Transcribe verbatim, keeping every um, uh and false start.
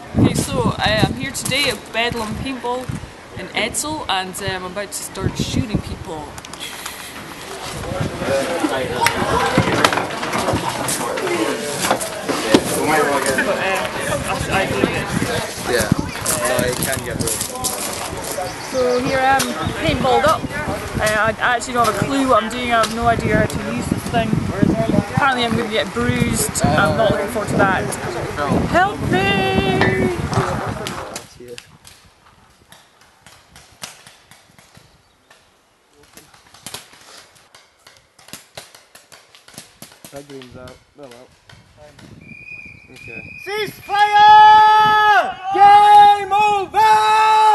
Okay, so uh, I'm here today at Bedlam Paintball in Edzell, and um, I'm about to start shooting people. Yeah, I can get rid. So here I am, paintballed up. Uh, I actually don't have a clue what I'm doing. I have no idea how to use this thing. Apparently I'm going to get bruised. I'm not looking forward to that. Help me! That green's out. Oh well. Okay. Ceasefire! Game over!